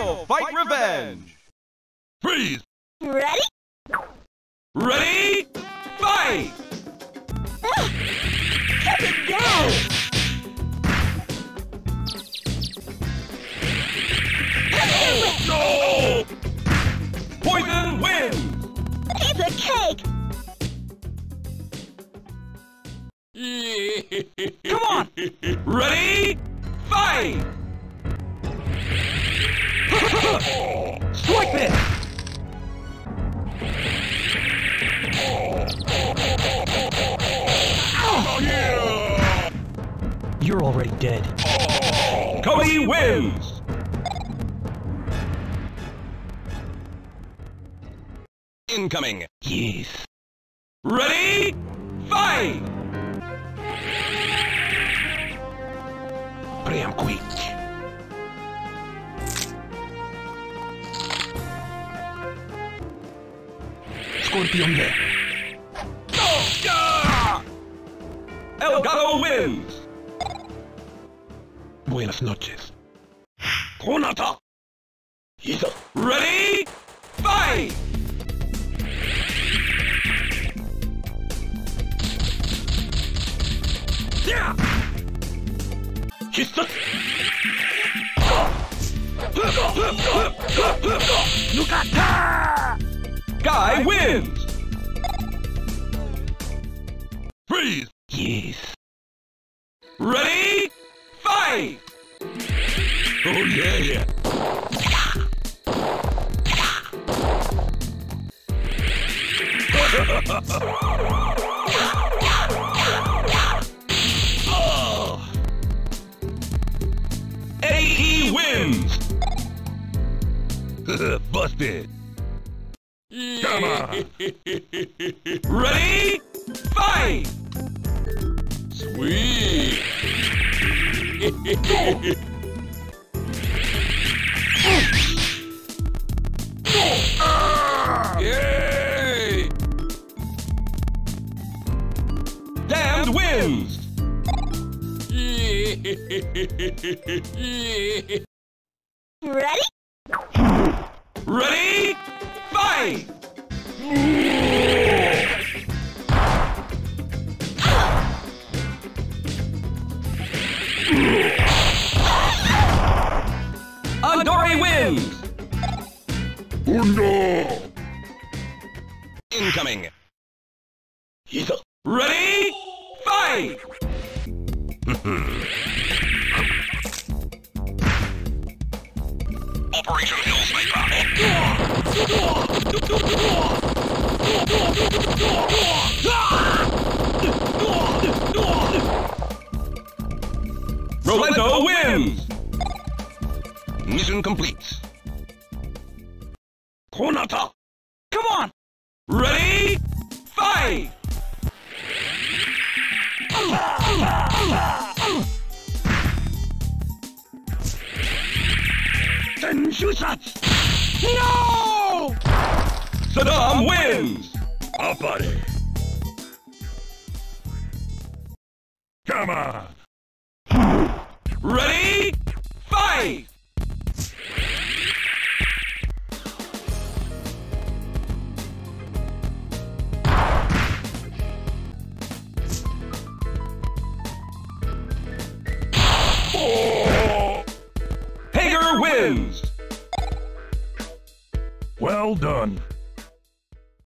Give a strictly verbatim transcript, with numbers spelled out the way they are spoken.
Final fight revenge! Freeze! Ready? Ready? Fight! Cut it down! No! Poison wins! Piece of cake! Come on! Ready? Fight! Strike this! Oh, yeah! You're already dead. Cody wins! Incoming! Yes. Ready? Fight! Прям quick. Scorpion there. Elgato wins! Buenas noches. Konata! Isa! Ready? Fight! Yeah! Hissa! Yukata! Guy wins! Freeze! Yes. Ready? Fight! Oh yeah, yeah! Oh. A E wins! Busted! Come on! Ready? Fight! Sweet! Yay! Damned wins! Ready? Ready? Fight! Andori wins! Uno! Incoming! Isa! Ready? Fight! Operation Hill Sniper! Rolento wins! Mission complete! Konata! Come on! Ready? Fight! Senshusatsu! No! Saddam wins! Apare! Come on! Ready? Fight! Oh! Hager wins! Well done!